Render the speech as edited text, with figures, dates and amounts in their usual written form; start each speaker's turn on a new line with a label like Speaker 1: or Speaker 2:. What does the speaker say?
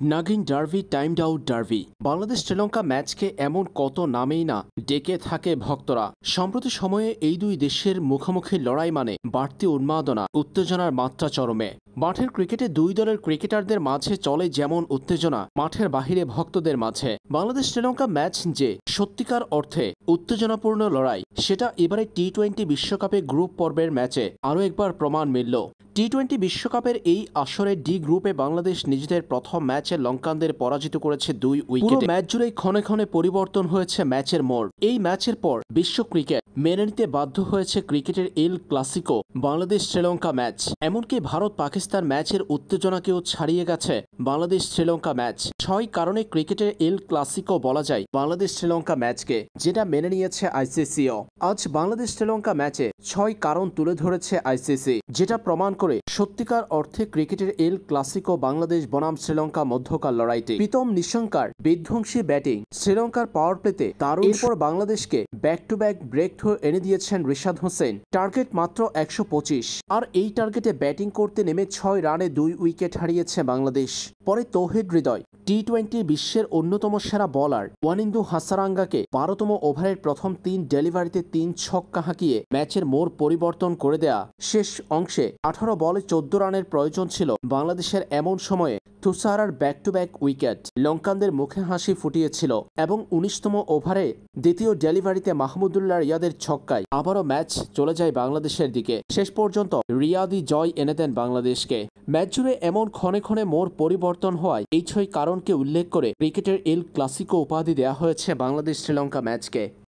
Speaker 1: নাগিন derby timed out derby Bangladesh Sri Lanka ম্যাচকে এমন কত নামেই না ডেকে থাকে ভক্তরা। সম্প্রতি সময়ে এই দুই দেশের মুখোমুখি লড়াই মানে বাড়তি উন্মাদনা, উত্তেজনার মাত্রা চরমে। মাঠের ক্রিকেটে দুই দলের ক্রিকেটারদের মাঝে চলে যেমন উত্তেজনা, মাঠের বাহিরে ভক্তদের মাঝে বাংলাদেশ শ্রীলঙ্কা ম্যাচ যে সত্যিকার অর্থে উত্তেজনাপূর্ণ লড়াই, সেটা এবারে টি-20 বিশ্বকাপে গ্রুপ পর্বের ম্যাচে আরও একবার প্রমাণ মিলল। টি-20 বিশ্বকাপের এই আসরে ডি গ্রুপে বাংলাদেশ নিজেদের প্রথম ম্যাচে লঙ্কানদের পরাজিত করেছে 2 উইকেটে। ম্যাচ জুড়েই ক্ষণে ক্ষণে পরিবর্তন হয়েছে ম্যাচের মোড়। এই ম্যাচের পর বিশ্ব ক্রিকেট মেনে নিতে বাধ্য হয়েছে ক্রিকেটের El Clasico Bangladesh Sri Lanka match. এমনকি ভারত পাকিস্তান ম্যাচের উত্তেজনাকেও ছাড়িয়ে গেছে বাংলাদেশ শ্রীলঙ্কা ম্যাচ। 6 কারণে ক্রিকেটের এল ক্লাসিকো বলা যায় বাংলাদেশ শ্রীলঙ্কা ম্যাচকে, যেটা মেনে নিয়েছে আইসিসিও। আজ বাংলাদেশ শ্রীলঙ্কা ম্যাচে 6 কারণ তুলে ধরেছে আইসিসি, যেটা প্রমাণ করে সত্যিকার অর্থে ক্রিকেটের এল ক্লাসিকো বাংলাদেশ বনাম শ্রীলঙ্কা মধ্যকার লড়াইটি। প্রীতম নিশঙ্কার বিধ্বংসী ব্যাটিং, শ্রীলঙ্কার পাওয়ার প্লেতে দারুণ। এরপর বাংলাদেশকে back to back breakthrough এনে দিয়েছেন রিশাদ হোসেন। টার্গেট মাত্র 125, আর এই টার্গেটে ব্যাটিং করতে নেমে 6 রানে 2 উইকেট হারিয়েছে বাংলাদেশ। পরে তৌহিদ হৃদয় টি-20 বিশ্বের অন্যতম সেরা বোলার ওয়ানিন্দু হাসারাঙ্গাকে 12তম ওভারের প্রথম 3 ডেলিভারিতে 3 ছক্কা হাঁকিয়ে ম্যাচের মোড় পরিবর্তন করে দেয়া। শেষ অংশে 18 বলে 14 রানের প্রয়োজন ছিল বাংলাদেশের। এমন সময়ে তুষারার ব্যাক টু ব্যাক উইকেট লঙ্কানদের মুখে হাসি ফুটিয়েছিল এবং 19তম ওভারে দ্বিতীয় ডেলিভারিতে মাহমুদুল্লাহ রিয়াদের ছক্কায় আবারও ম্যাচ চলে যায় বাংলাদেশের দিকে। শেষ পর্যন্ত রিয়াদই জয় এনে দেন বাংলাদেশকে। ম্যাচ জুড়ে এমন ক্ষণে ক্ষণে মোড় পরিবর্তন হওয়ায় এই 6 কারণকে উল্লেখ করে ক্রিকেটের এল ক্লাসিকো উপাধি দেওয়া হয়েছে বাংলাদেশ শ্রীলঙ্কা ম্যাচকে।